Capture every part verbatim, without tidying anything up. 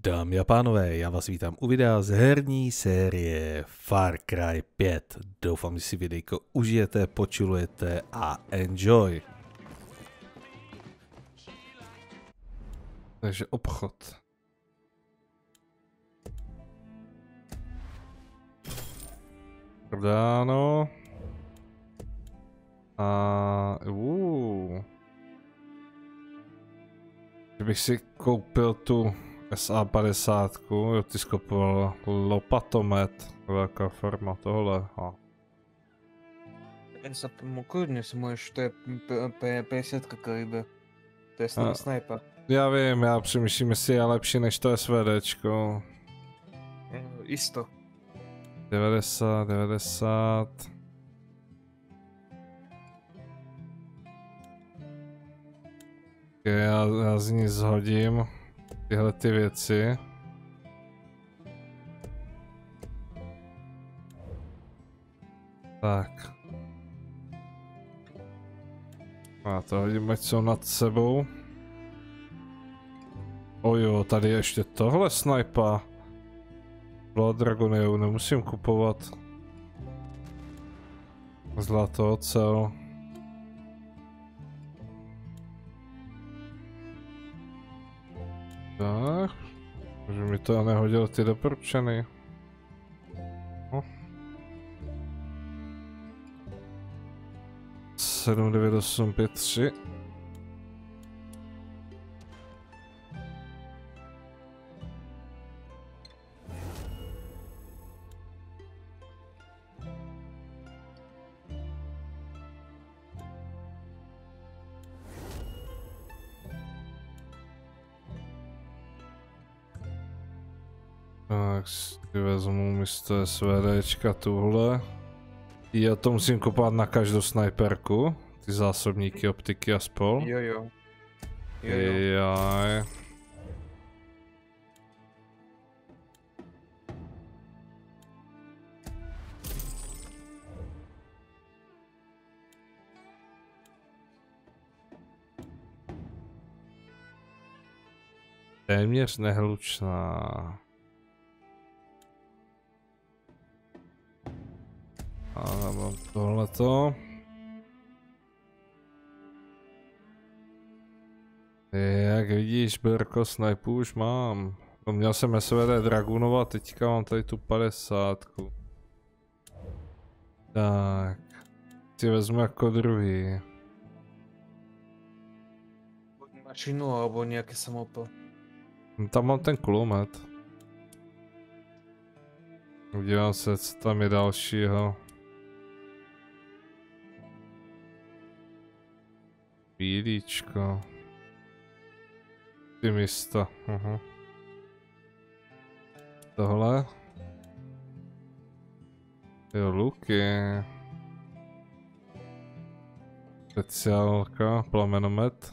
Dámy a pánové, já vás vítám u videa z herní série Far Cry pět. Doufám, že si videjko užijete, počulujete a enjoy. Takže obchod. Prodáno. A... Uh. Kdybych si koupil tu S A padesát, jo, ty skopoval lopatomet, velká forma, tohle. A. S A klidně si můžeš, to je пятьдесят kaliber, to je snad sniper. Já vím, já přemýšlím, jestli je lepší než to SVDčko. Isto. devadesát, devadesát. Já, já z ní zhodím tyhle ty věci. Tak. A to hodím, ať jsou nad sebou. Ojo, tady je ještě tohle snipa. Blood Dragon, nemusím kupovat. Zlato, ocel. Tak, že mi to nehodil ty doporučený. No. sedm devět osm pět tři. Tak si vezmu místo SVDčka tuhle. Já to musím kupovat na každou sniperku. Ty zásobníky, optiky a spol. Jo jo. Jo jo. Jaj. Téměř nehlučná. A mám tohleto. Jak vidíš, Berko, snipu už mám. No, měl jsem S V D Dragunova, teďka mám tady tu padesátku. Tak. Si vezmu jako druhý. Mašinu alebo nějaký samopal. Tam mám ten kulomet. Udívám se, co tam je dalšího. Bílíčko. Ty místa. Aha. Tohle. Jo, luky. Speciálka, plamenomet.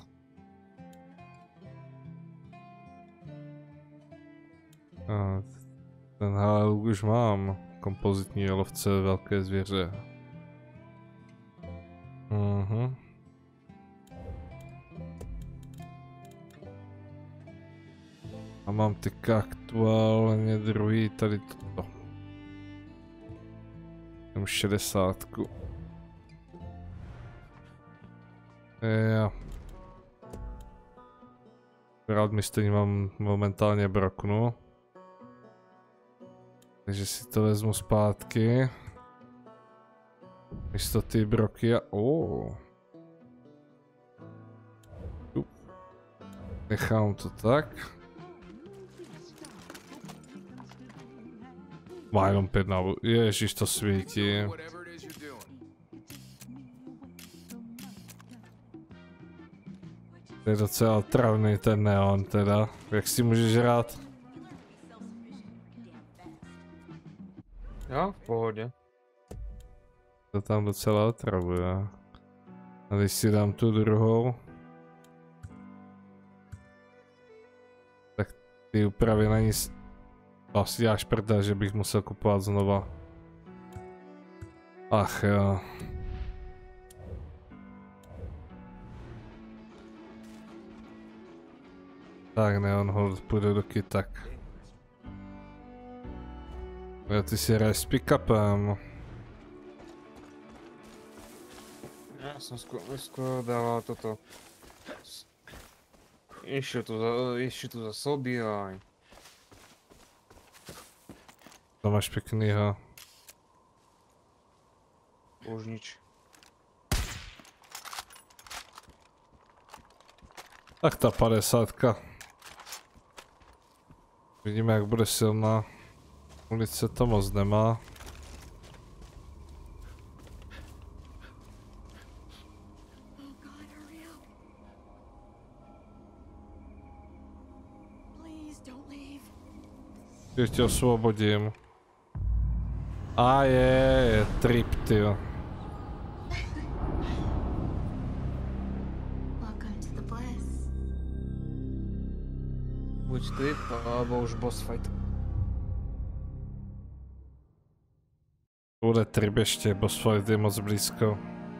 A ten hele, luk už mám. Kompozitní lovce velké zvěře. Mhm. A mám teďka aktuálně druhý tady toto. Mám šedesátku. Jo. Rád mi stejně mám momentálně broknu. Takže si to vezmu zpátky. Místo ty broky a... Oh. Nechám to tak. Má jenom pět nábojů. Ježiš, to svítí. To je docela travný ten neon teda. Jak si můžeš hrát? Jo, v pohodě. To tam docela otravuje. A když si dám tu druhou, tak ty úpravy na ní asi děláš prdel, že bych musel kupovat znova. Ach jo. Tak ne, on hold půjde do kytak. Jo, ty si hraješ s pick-upem. Já jsem skoro, skoro dával toto. Ještě tu za, ještě tu za sobě a... To máš pěknýho. Už nič. Tak ta padesátka. Vidíme, jak bude silná. Ulice to moc nemá. Že tě osvobodím. A je, je trip, tyjo. Buď trip, alebo už boss fight. Bude trip ještě, boss fight je moc blízko.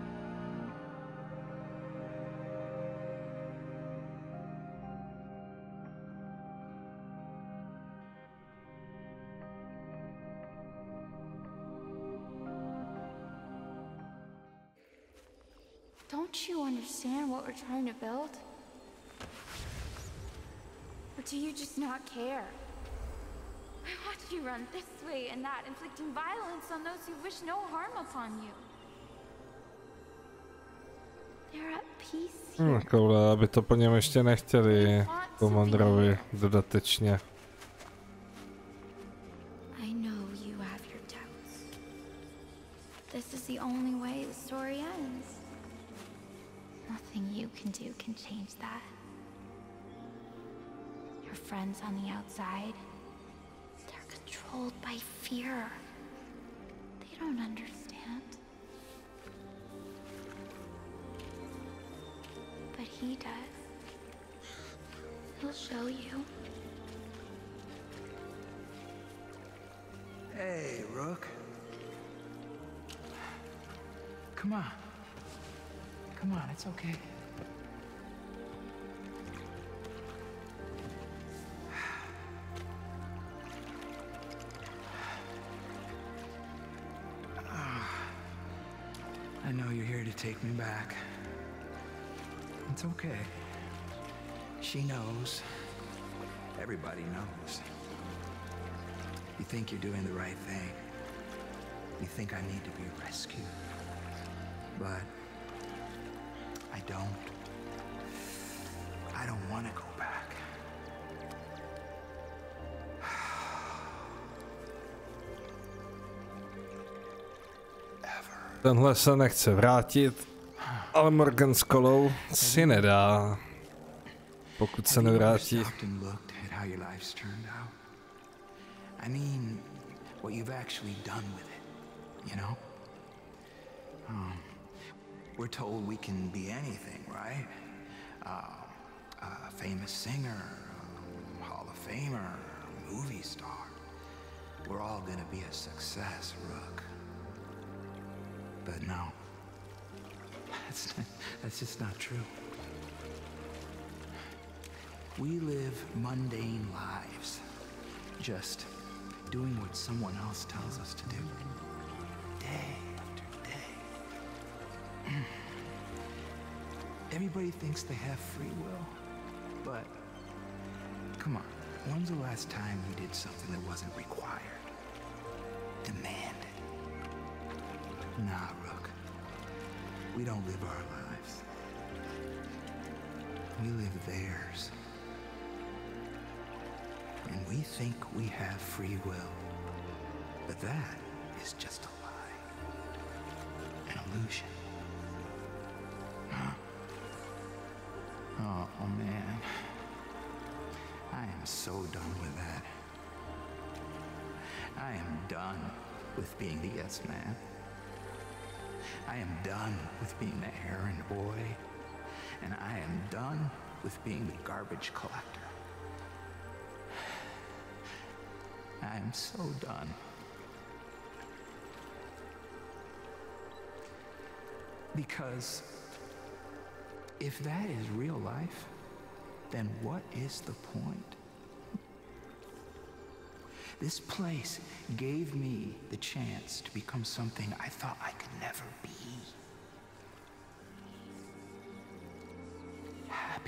Don't you understand what we're trying to build? Or do you just not care? I watch you run this way and that, inflicting violence on those who wish no harm upon you. They're at peace here. Hm, koule, aby to po něm ještě nechtěli komandrovi dodatečně. I know you have your doubts. This is the only way the story ends. Nothing you can do can change that. Your friends on the outside, they're controlled by fear. They don't understand. But he does. He'll show you. Hey, Rook. Come on. Come on, it's okay. I know you're here to take me back. It's okay. She knows. Everybody knows. You think you're doing the right thing. You think I need to be rescued. But I don't. I don't want to go back. Tenhle se nechce vrátit, ale Morgan s Kolou si nedá, pokud se nevrátí. I mean, what you've actually done with it, you know? Um, we're told we can be anything, right? Uh, a famous singer, a Hall of Famer, a movie star. We're all gonna be a success, Rook. But no, that's, that's just not true. We live mundane lives, just doing what someone else tells us to do, day after day. Everybody thinks they have free will, but come on, when's the last time you did something that wasn't required, demanded? Nah, Rook. We don't live our lives. We live theirs. And we think we have free will. But that is just a lie. An illusion. Huh? Oh, oh man. I am so done with that. I am done with being the yes man. I am done with being the errand boy, and I am done with being the garbage collector. I am so done. Because if that is real life, then what is the point? This place gave me the chance to become something I thought I could never be. Happy.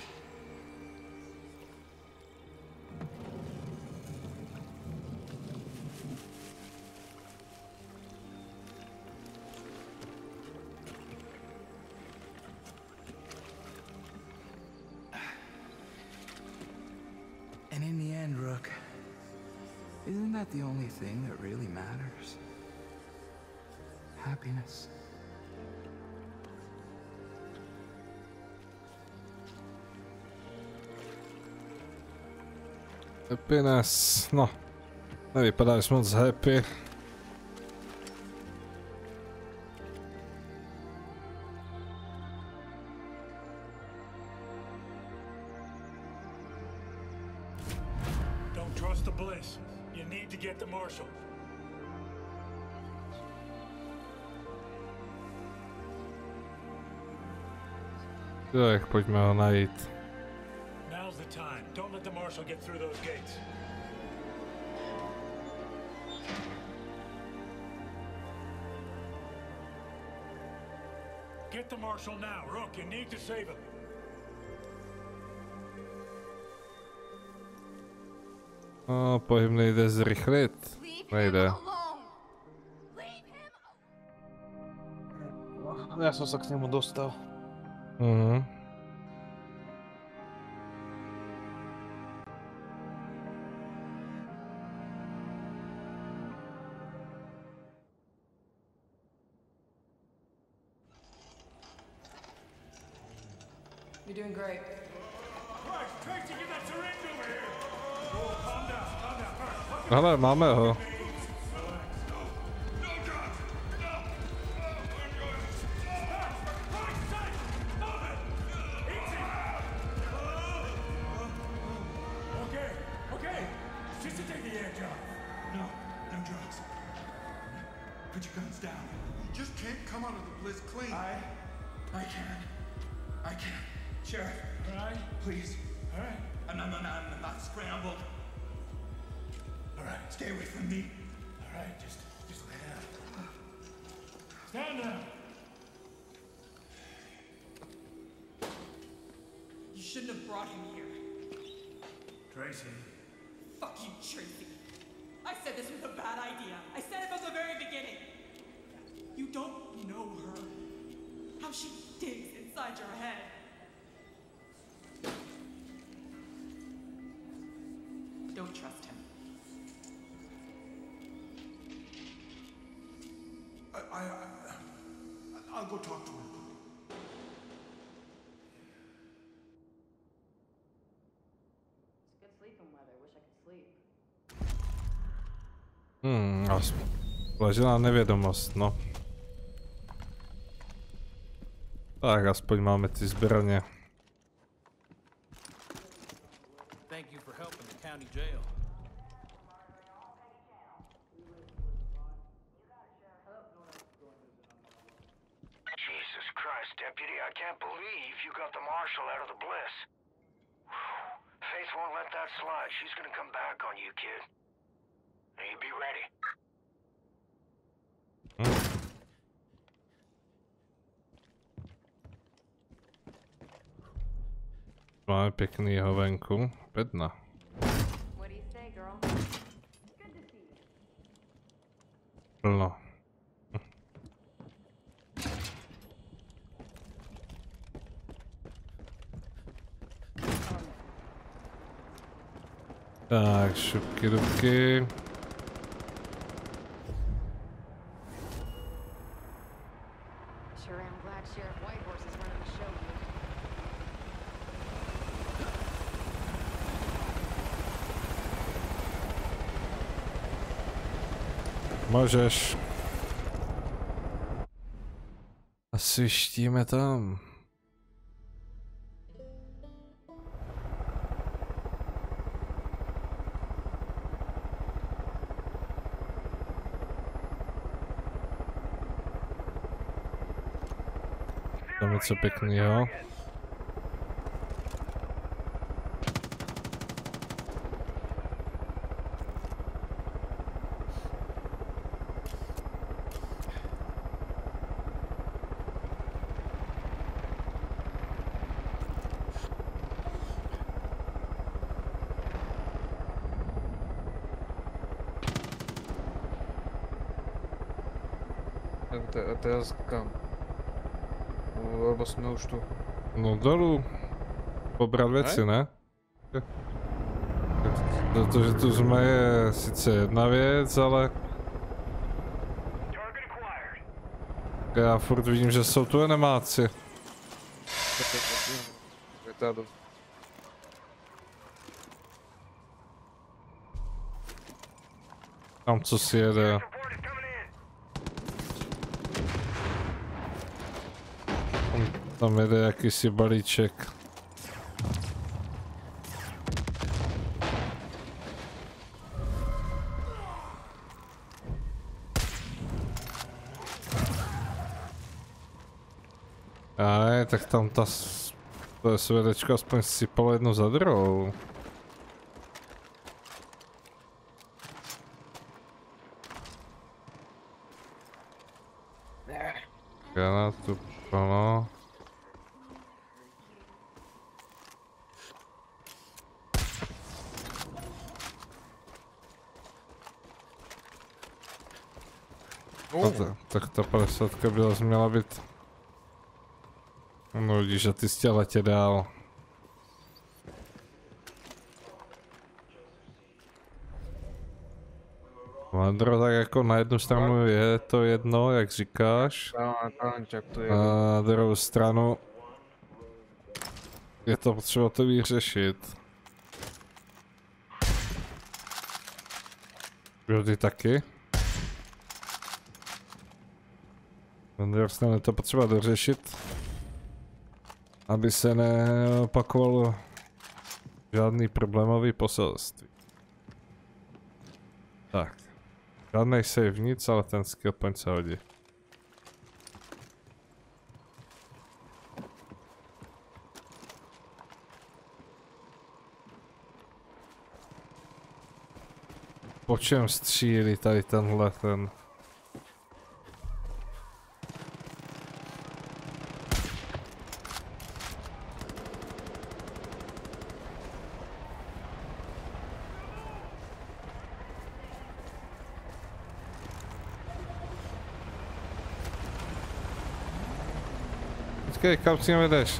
And in the end, Rook, isn't that the only thing that really matters? Happiness. Happiness. No, nevypadáš moc happy. Don't trust the Bliss. You need to get the Marshal. Tak, pojďme ho najít. Now's the time. Don't let the Marshal get through those gates. Get the Marshal now, Rook. You need to save him. No, pohyb nejde zrychlit. Nejde. Ja som sa k nemu dostal. Mhm. You're doing great. Right, Tracy, get that syringe over here. Oh, calm down, calm down. All right, Ale máme ho. no drugs. No. Okay, okay. Just to take the edge off. No, no drugs. Put your guns down. You just can't come out of the Bliss clean. I... I can't. I can't. Sheriff, All right, Please. all right, I'm not, I'm not, I'm not scrambled. all right. Stay away from me. All right, just, just lay down. Stand down. You shouldn't have brought him here. Tracy. Fuck you, Tracy. I said this was a bad idea. I said it from the very beginning. You don't know her. How she digs inside your head. Don't trust him. I, I, I, I'll go talk to him. It's good sleeping weather. Wish I could sleep. Hmm, ležela nevědomost, no. Tak aspoň máme ty zbraně. Thank you for helping the county jail. Jesus Christ, Deputy, I can't believe you got the Marshal out of the Bliss. Faith won't let that slide. She's gonna come back on you, kid. Now you be ready. Máme pěknýho venku. Bedna. What do you say, girl? Good to see you. Plno. Tak, šupky dubky. Sure am glad Sheriff Whitehorse is running the show here. Můžeš. A svištíme tam. Tam něco pěkného. Tak te, a teraz kam? Lebo jsme už tu. No dolů. Pobrat věci, ne? Protože tu jsme je sice jedna věc, ale... Já furt vidím, že jsou tu enemáci. Retardov. Tam co si jede. Tam, tam jede jakýsi balíček. Aj, tak tam ta to SVDčko aspoň sypalo jednu za druhou. Granátu plno. No to, tak ta padesátka byla měla být. No vidíš, že ty jsi letě dál. Vandro, tak jako na jednu stranu je to jedno, jak říkáš. A na druhou stranu je to potřeba to vyřešit. Jo, ty taky? Na druhou stranu je to potřeba dořešit, aby se neopakovalo žádný problémový poselství. Tak. Žádnej save nic, ale ten skill point se hodí. Po čem střílí tady tenhle ten? Počkej, kam si mě vedeš?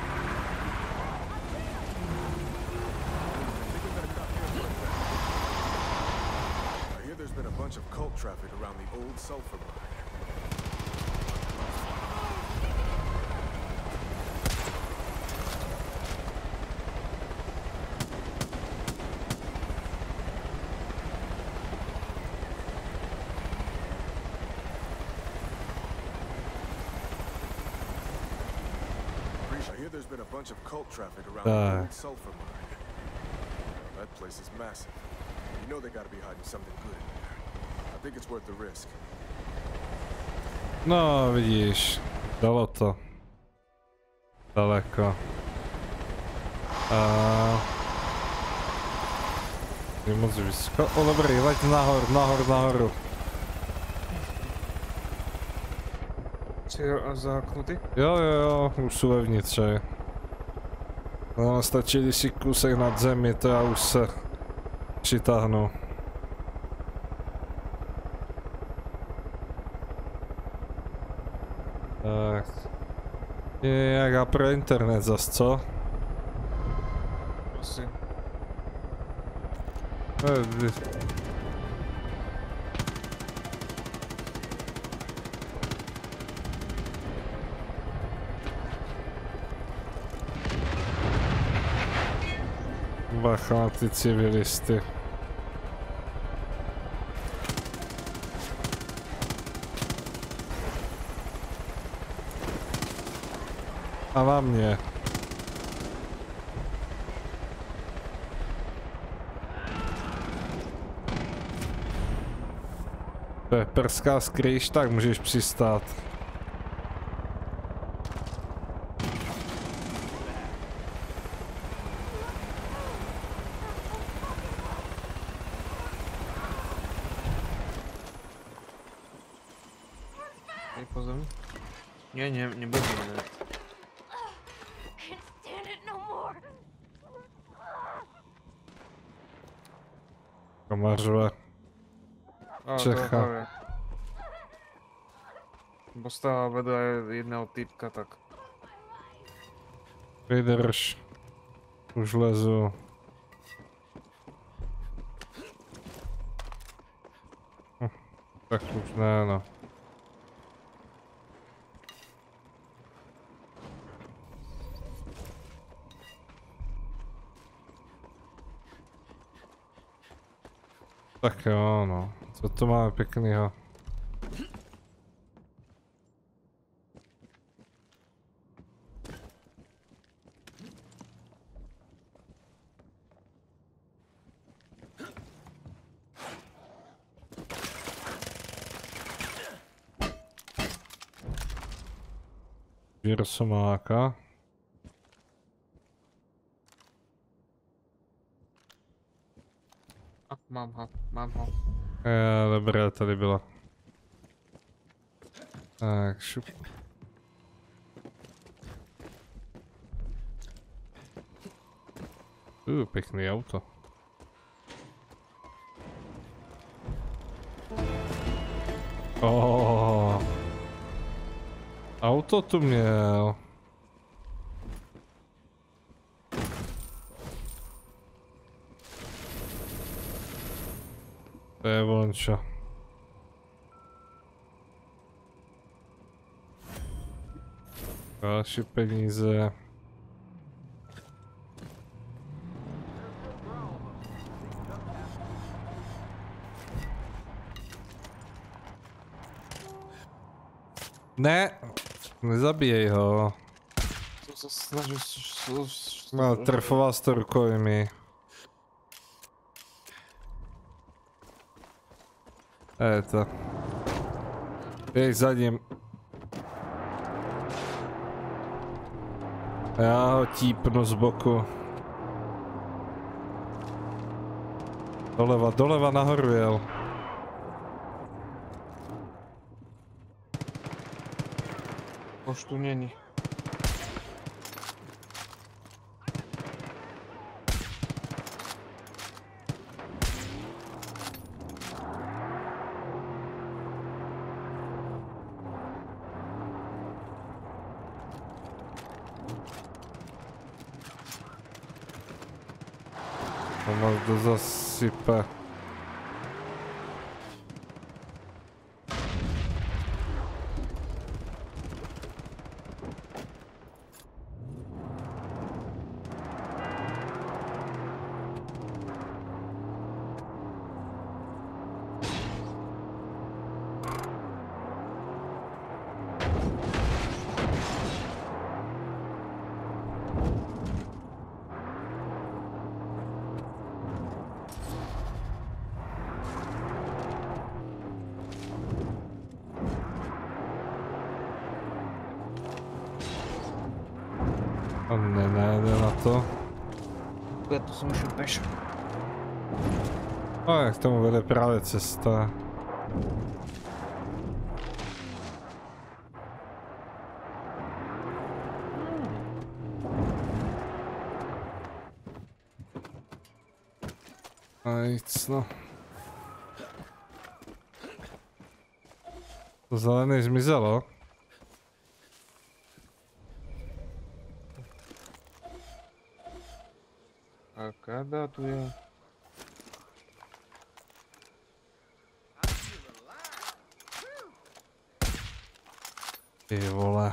Bunch of cult traffic around the old sulfur mine. That place is massive. You know they gotta be hiding something good in there. I think it's worth the risk. No, vidíš, dalo to. Daleko. A... Je moc vysoko. O, dobrý, leď nahor, nahor, nahoru. Jsi zaháknutý? Jo, jo, jo, už jsou vevnitř. No, stačí, když si kousek nad zemi, to já už se přitáhnu. Tak. Je nějaká pro internet zas, co? Asi. Bacha na ty civilisty. A na mě. To je perská skrýš, tak můžeš přistát. Nie, nie, nie będzie mnie. Komařové. Čecha. Postava vedle jedného typka, tak. Vydrž. Už lezu. Hm, tak už ne, no. Tak jo, no. Co to máme pěknýho? Rosomáka. A, mám ho, mám ho. Je, dobré, tady byla. Tak, šup. Uh, pěkný auto. Oh. Auto tu měl. To je vonča. Další peníze. Ne, nezabíjej ho. To se snažím... No, trfoval s to rukojmi. Je to. Běž za ním. Já ho típnu z boku. Doleva, doleva nahoru jel. Už tu není. On nás to zasype. On nenajde na to. Já to jsem šel peš. No, jak k tomu vede právě cesta. A nic, no. To zelený zmizelo. A kada tu je? Ty vole.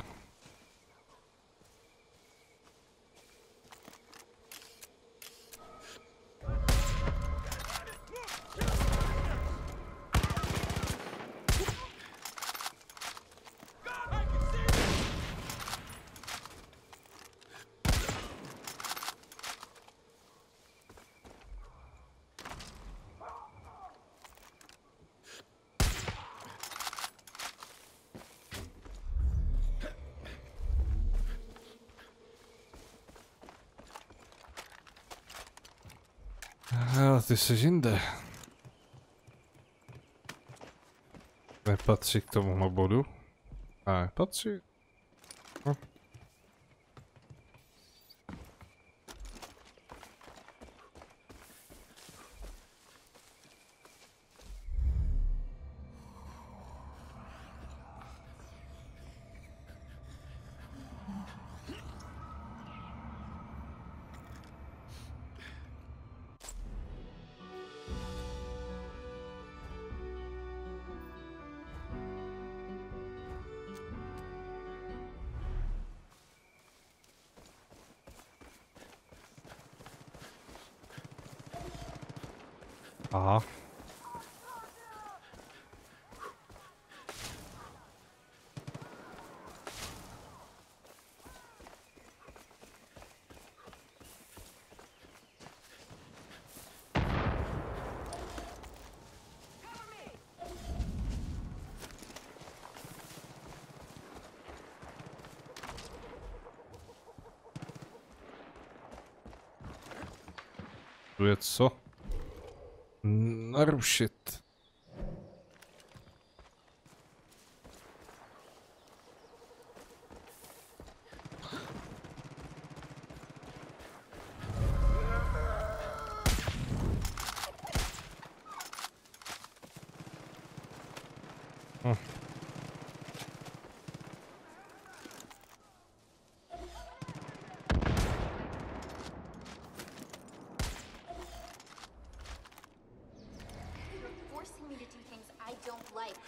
Jo, ty jsi jinde. Nepatří k tomu bodu. A patří. No. Aha. Tu je co? Narušit. Hm. Forcing me to do things I don't like.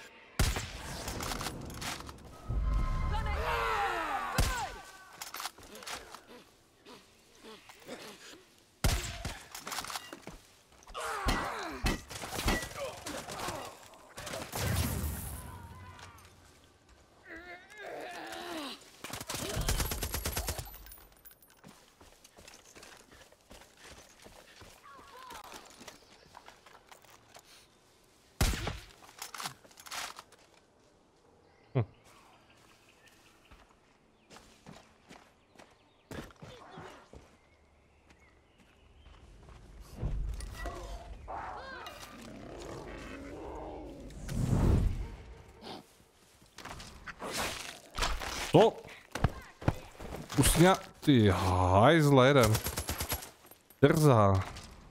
Co? Usňa... Ty hajzle jeden. Drzá.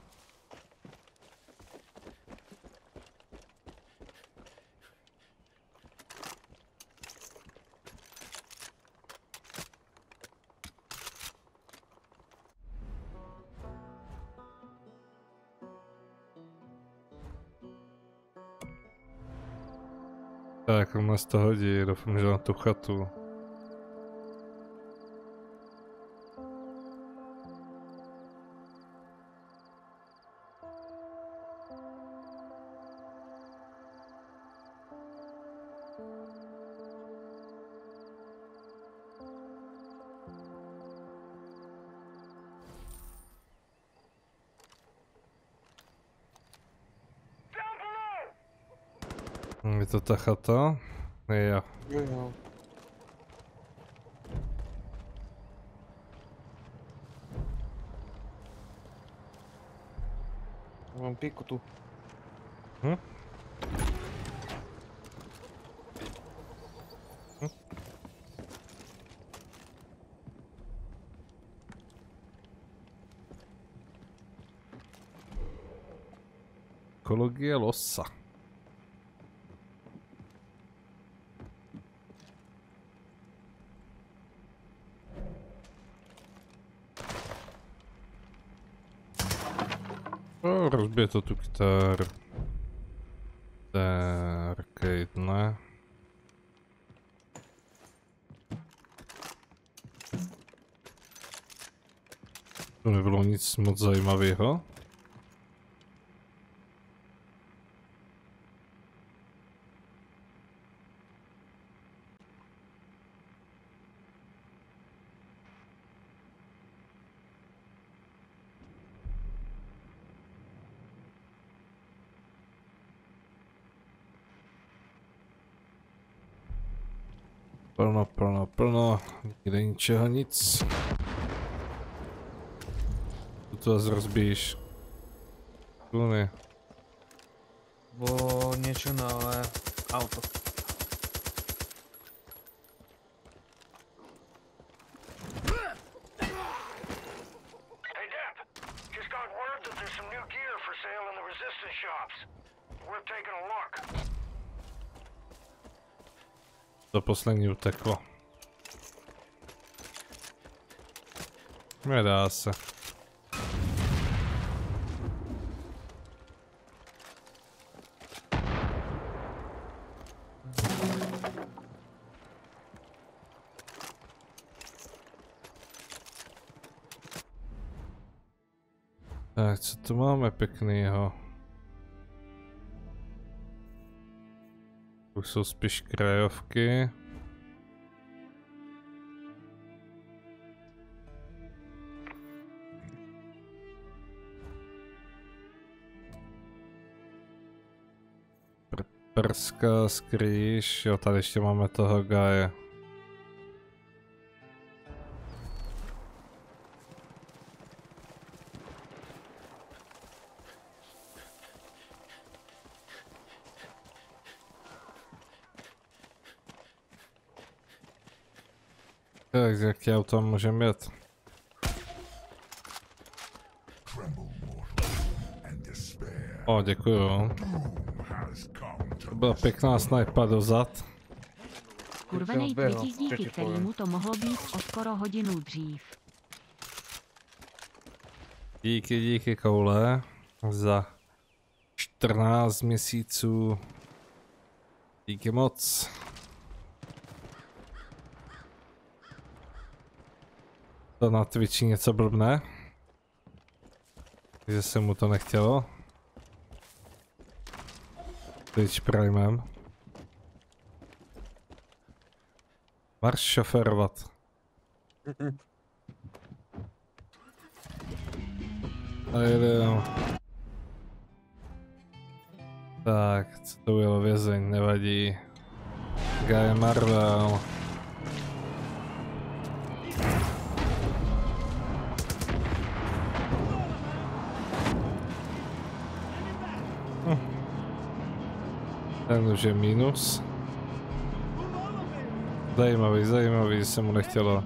Tak, on nás to hodí, doufám, že na tu chatu. Je to ta chata? Jo. Jo, jo. Mám píku tu. Hm? Hm? Ekologie losa. Oh, rozbije to tu kytar. To je arcade, ne? Tu nebylo nic moc zajímavého. Plno, plno, plno, nikde ničeho, nic. Tu to zase rozbíjíš. Kluny. Bo niečo na auto. Hey Dep, just got word that there's some new gear for sale in the resistance shops. We're taking a look. To poslední uteklo. Nedá se. Tak, co tu máme pěknýho? Už jsou spíš krajovky. Pr prska, skrýš, jo, tady ještě máme toho Gaje. Tak, jaký auto můžeme jet? O, děkuju. To byla pěkná snajpa dozad. Skurvenej Twitch, díky kterému to mohlo být o skoro hodinu dřív. Díky, díky koule. Za čtrnáct měsíců. Díky moc. To na Twitchi něco blbne. Že se mu to nechtělo. Twitch Primem. Marš šoferovat. A jedem. Tak, co to bylo, vězeň, nevadí. Guy Marvel. Ten už je minus. Zajímavý, zajímavý, že se mu nechtělo.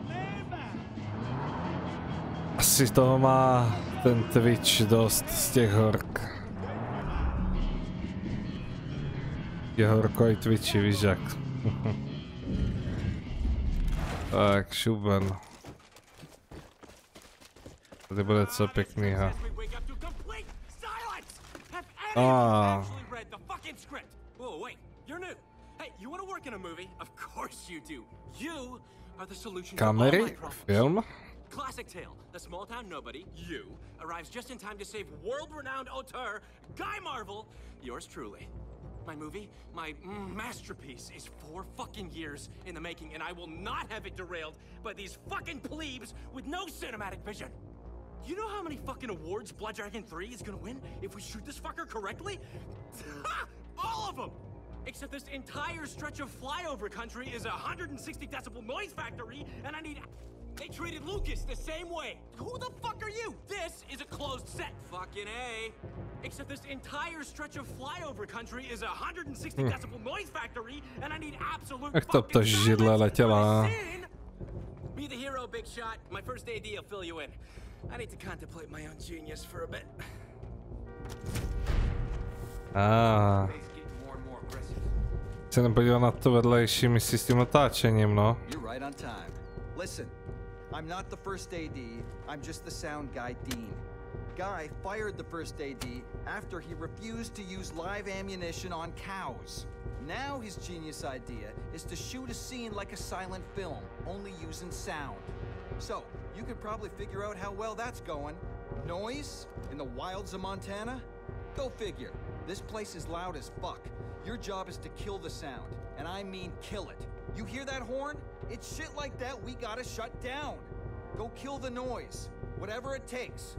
Asi toho má ten Twitch dost z těch hork. Je horko i Twitchi, víš jak. Tak, šuben. Tady bude co pěknýho. Ah. Kamery? Film? Classic tale. The small town nobody, you, arrives just in time to save world-renowned auteur, Guy Marvel, yours truly. My movie, my mm, masterpiece, is four fucking years in the making, and I will not have it derailed by these fucking plebes with no cinematic vision. You know how many fucking awards Blood Dragon three is gonna win if we shoot this fucker correctly? All of them! Except this entire stretch of flyover country is a one hundred sixty decibel noise factory, and I need... They treated Lucas the same way. Who the fuck are you? This is a closed set. Fucking A. Except this entire stretch of flyover country is a one hundred sixty decibel noise factory, and I need absolute Jak to to židle letěla? Be the hero, big shot. My first A D will fill you in. I need to contemplate my own genius for a bit. Ah. Se nepodíval na to vedlejší misi s tím natáčením, no. You're right on time. Listen, I'm not the first A D, I'm just the sound guy, Dean. Guy fired the first A D after he refused to use live ammunition on cows. Now his genius idea is to shoot a scene like a silent film, only using sound. So, you could probably figure out how well that's going. Noise? In the wilds of Montana? Go figure. This place is loud as fuck. Your job is to kill the sound, and I mean kill it. You hear that horn? It's shit like that we gotta shut down. Go kill the noise, whatever it takes.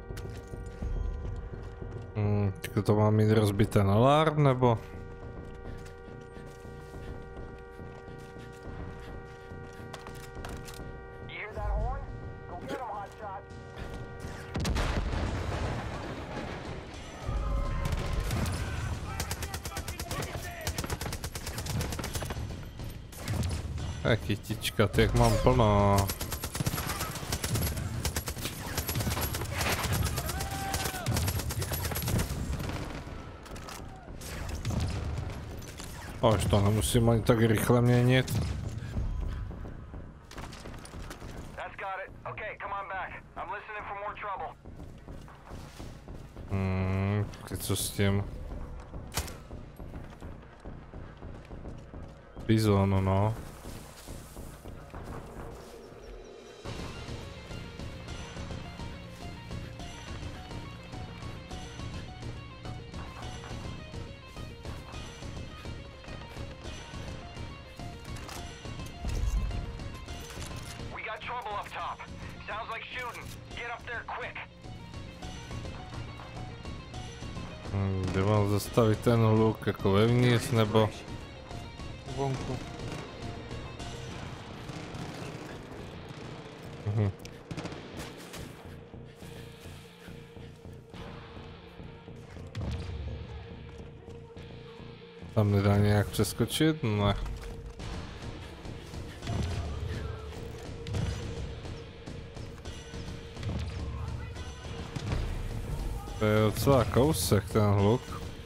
Hmm, tak to má mít rozbité na alarm, nebo? Tak kytička, těch mám plno. Až to nemusím ani tak rychle měnit. Hmm, co s tím? Bizon, no. trouble up top. Sounds like shooting. Get up there quick. Kde mám zastavit ten hluk, jako vevnitř nebo? Vonku. Mhm. Tam nedá nějak přeskočit? Ne. To je docela kousek ten hluk.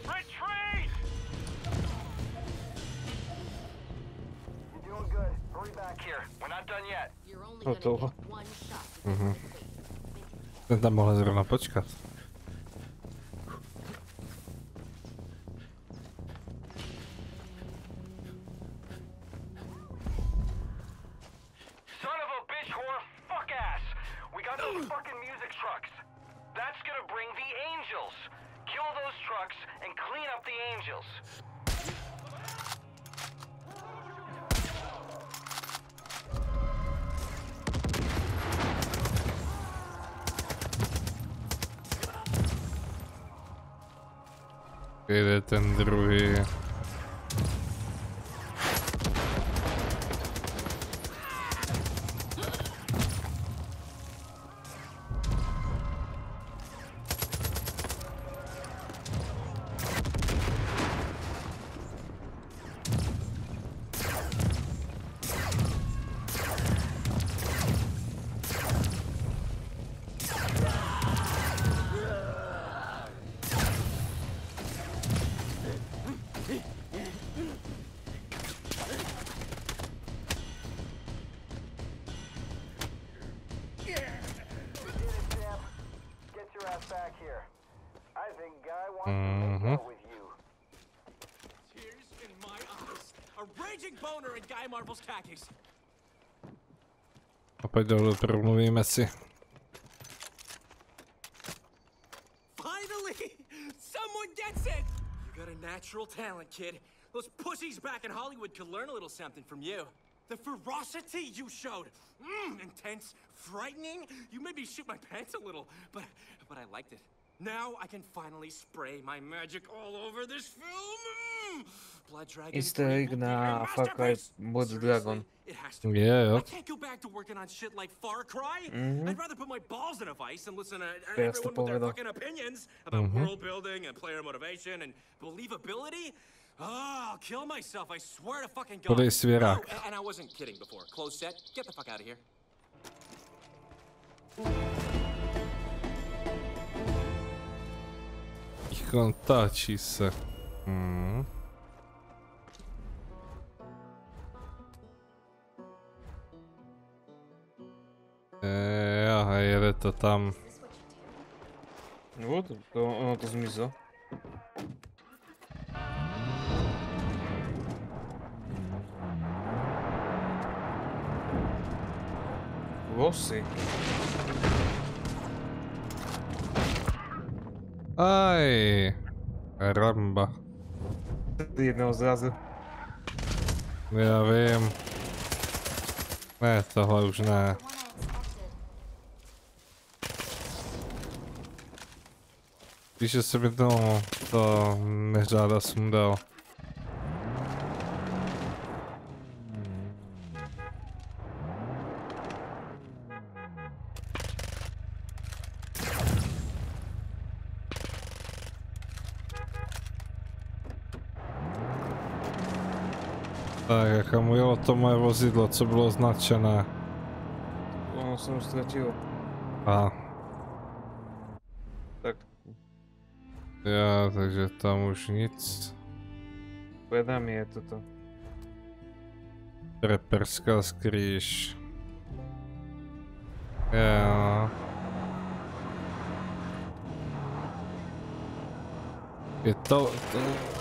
Hotovo. Mhm. Ten tam mohl zrovna počkat. Son of a bitch whore, fuck ass. We got those fucking music trucks. That's gonna bring the angels. Kill those trucks and clean up the angels. Jde ten druhý. Mhm. Tears in my eyes. A raging boner in Guy Marvel's khakis. Opět dolů promluvíme si. Finally! Someone gets it! You got a natural talent, kid. Those pussies back in Hollywood could learn a little something from you. The ferocity you showed. Mmm, intense, frightening. You made me shoot my pants a little, but but I liked it. Now I can finally spray my magic all over this film. Blood Dragon. Easter egg na Far Cry Blood Dragon. Yeah. I can't go back to working on shit like Far Cry. Mhm. I'd rather put my balls in a vice and listen to To everyone jest to with their povedal. fucking opinions about Mhm. world building and player motivation and believability. Oh, I'll kill myself. I swear to fucking God. Podej svěrák. Oh, and I wasn't kidding before. Close set. Get the fuck out of here. Kontáčí se. Hmm. E, jo, jede to tam. No, to, to ono to zmizlo. Vosy. Aj, ramba. Jednou zrazu. Já vím. Ne, tohle už ne. Víš, že se mi to, to neřáda sundal. Tak, jaká mu jelo to moje vozidlo, co bylo označené? Ono jsem ztratil. A. Tak. Já, takže tam už nic. Predám je toto. Reperská skrýš. Jo. Je to... to...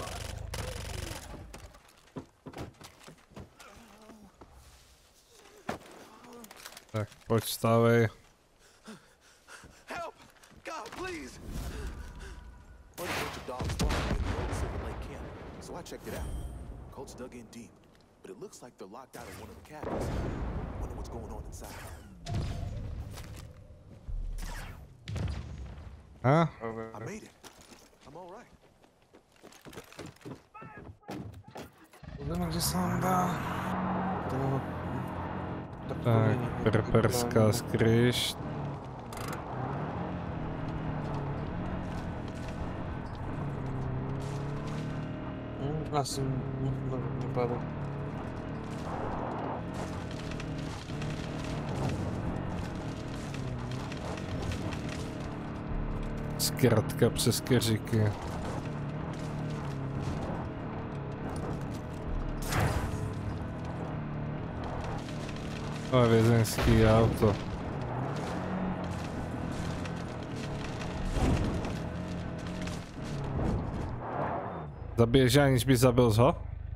Tak, pojď stávej. Help! God, please! Bunch of dogs spawning in the old Silver Lake camp, so I checked it out. Colts dug in deep, but it looks like they're locked out of one of the cabins. Wonder what's going on inside. A? I made it. I'm all right. Budeme, kde se nám dá. To... Tak, perperská skryš. Hm, asi nepadá. Zkratka přes keříky. To je vězeňský auto. Zabiješ, aniž by zabil ho?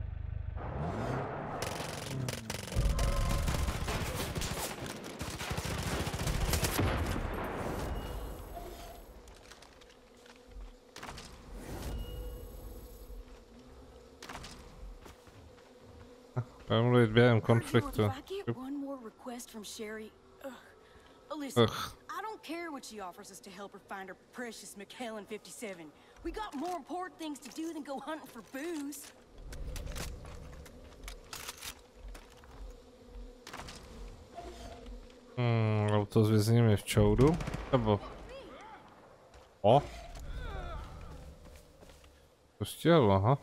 Budeme mluvit během konfliktu. Ugh. I don't care what she offers us to help her find her precious McKellen fifty-seven. We got more important things to do than go hunting for booze. Hmm, auto s vězněním je v čoudu? Nebo... O? To stělo, aha.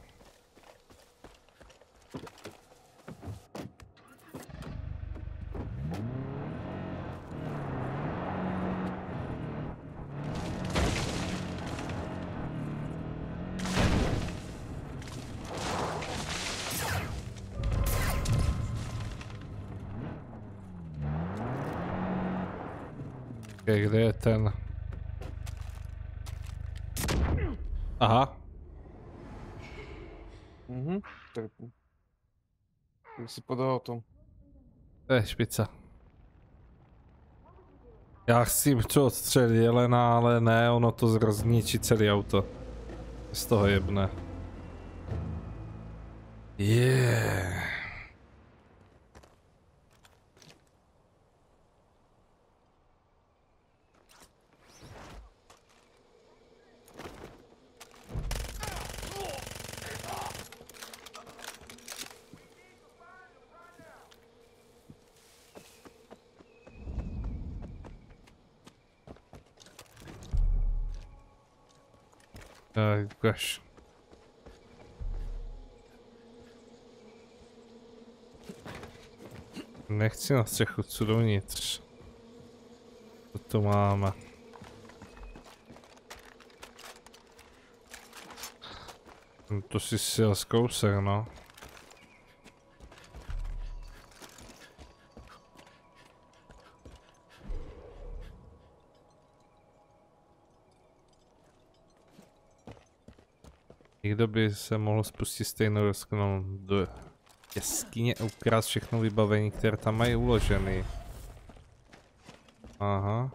Kde je ten? Aha. Mhm, tak... Tak si podal o tom. To je špica. Já chci to odstřelit jelena, ale ne, ono to zničí celý auto. Z toho jebne. Yeah. Uh, gosh. Nechci na střechu, co dovnitř. Co to máme? No to si sjel z kousek, no. Někdo by se mohl spustit stejnou rozknou do jeskyně a ukrást všechno vybavení, které tam mají uložené. Aha.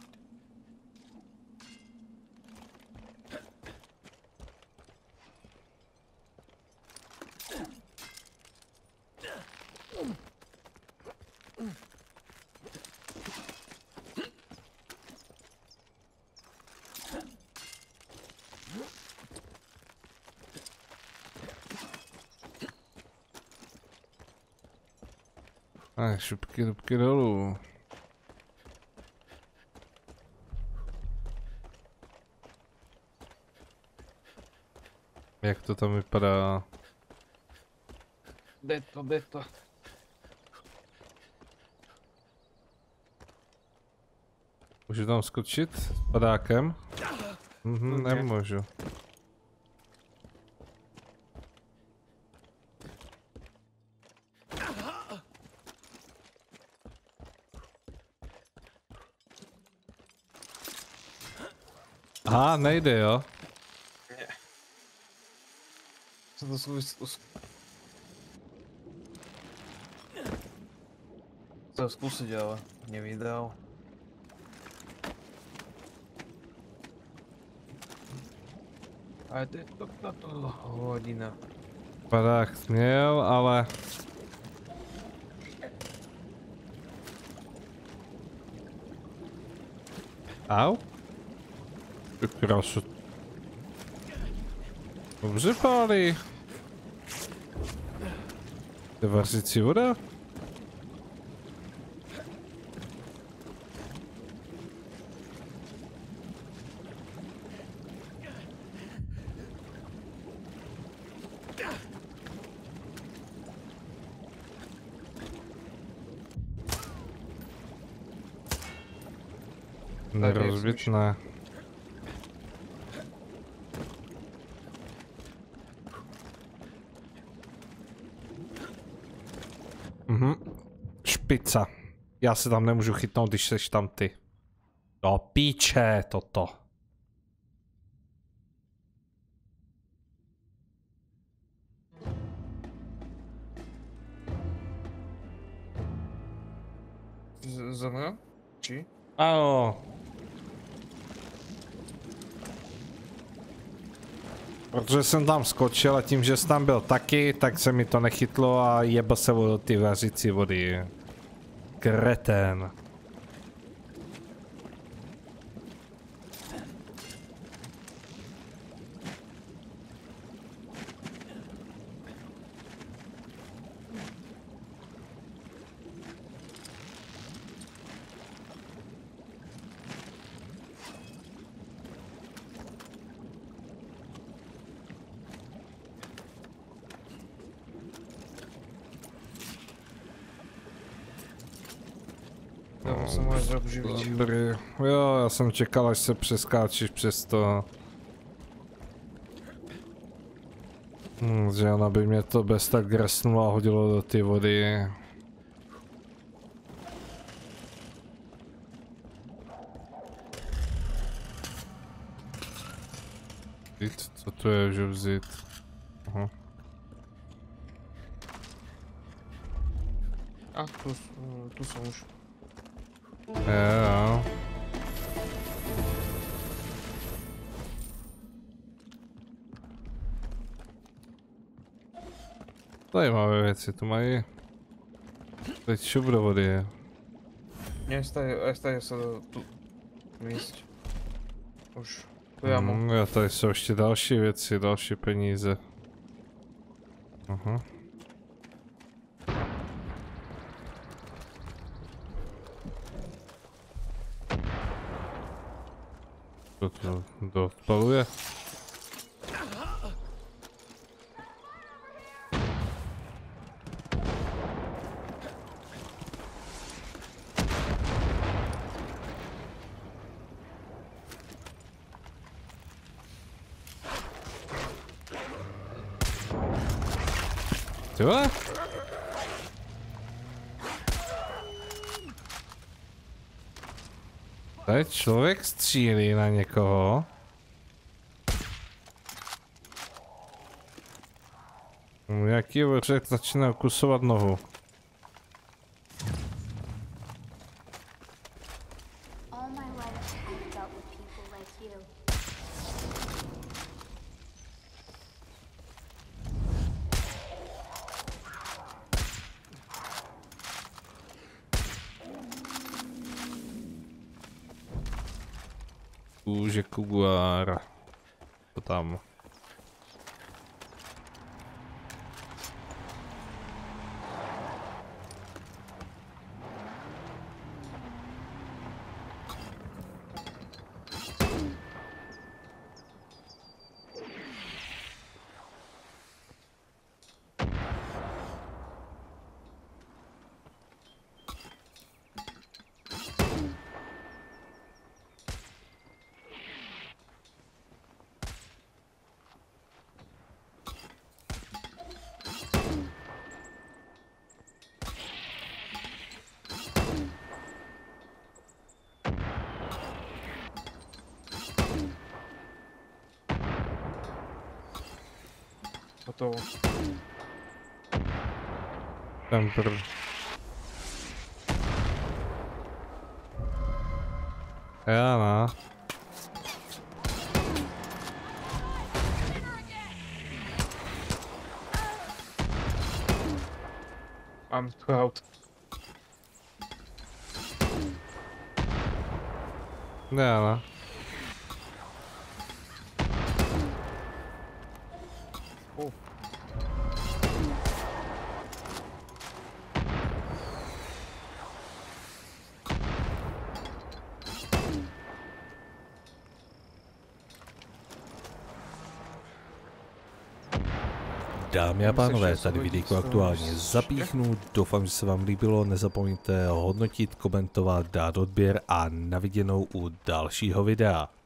Tak, šupky, dubky dolů. Jak to tam vypadá? Jde to, jde to. Můžu tam skočit s padákem? Mhm, nemůžu. Aha, nejde, jo? Ne. Co to zkus... Co zkusit, ale nevydal. A to je to, to, to hodina. Padák měl, ale... Au. Ty krásu. Dobře pálí. To je vařící voda? Nerozbitné. Mhm. Špica. Já se tam nemůžu chytnout, když seš tam ty. Do píče toto. Zemřel? Či? Ano. Protože jsem tam skočil a tím, že jsi tam byl taky, tak se mi to nechytlo a jebl se do ty vařící vody. Kretén. Dobrý. Jo, já jsem čekal, až se přeskáčíš přes to. Hm, že ona by mě to bez tak gresnula a hodilo do ty vody. Vzít? Co to je, že vzít? Aha. A, tu, tu jsem už. Jo. Zajímavé věci tu mají. Teď šup do vody je. Nestavě se tu míst. Už tu jamu. Mm, jo, tady jsou ještě další věci, další peníze. Aha. To to, to odpaluje. Ty vole? Tady člověk střílí na někoho. Jaký ořech začne okusovat nohu. Kůže kuguára. To tam. Gotovo. Temper. Já no. I'm out. Ne, ne. Oh. Dámy a pánové, tady videjko aktuálně zapíchnu, doufám, že se vám líbilo, nezapomeňte hodnotit, komentovat, dát odběr a na viděnou u dalšího videa.